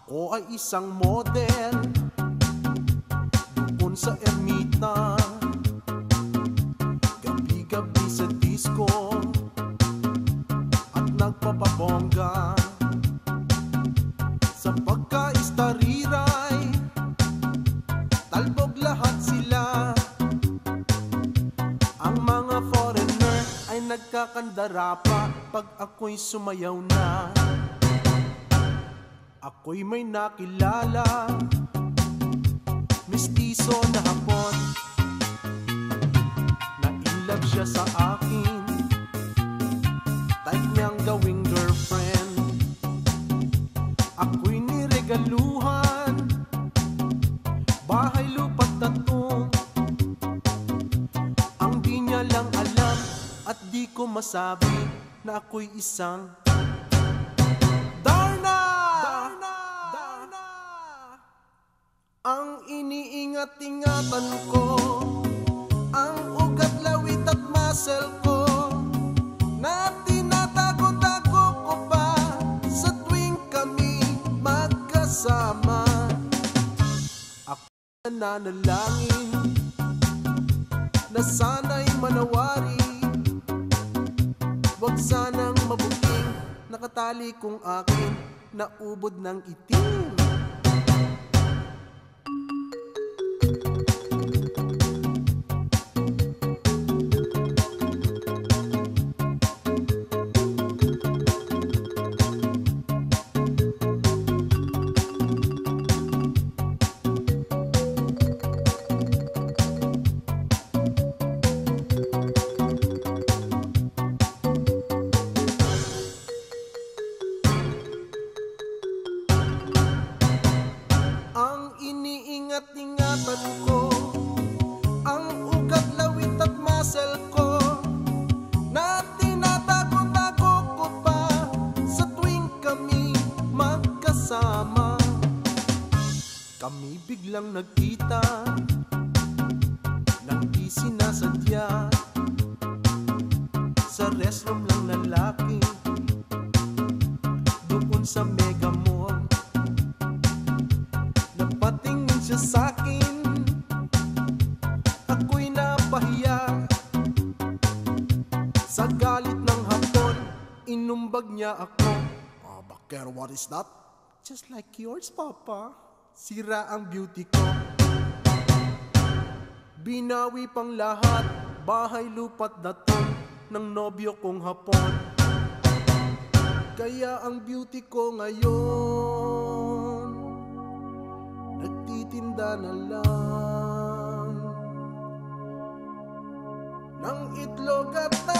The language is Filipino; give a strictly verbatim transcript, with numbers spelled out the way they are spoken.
Ako ay isang model doon sa ermita, gabi-gabi sa disco at nagpapabongga. Sa pagkaistariray, talbog lahat sila. Ang mga foreigner ay nagkakandara pa pag ako'y sumayaw na. Ako'y may nakilala, mistiso na hapon, na-inlove siya sa akin, type niyang gawing girlfriend. Ako'y niregaluhan, bahay, lupa't tattoo. Ang di niya lang alam at di ko masabi na ako'y isang ang iniingat-ingatan ko, ang ugat, lawit at muscle ko, na tinatago-tago ko pa sa tuwing kami magkasama. Ako nananalangin na sana'y manawari, wag sanang mabuking nakatali kong akin na ubod ng itim. Iniingat-ingatan ko, ang ugat, lawit at muscle ko, na tinatago-tago ko pa sa tuwing kami magkasama. Kami biglang nagkita nang di sinasadya, sa restroom lang lalaki doon sa Mega Mall. Napatingin siya sa'kin, ako'y napahiya. Sa galit ng hapon, inumbag niya ako. Oh, Baker, what is that? Just like yours, Papa. Sira ang beauty ko. Binawi pang lahat, bahay, lupa't daton ng nobyo kong hapon. Kaya ang beauty ko ngayon, nagtitinda na lang ng itlog at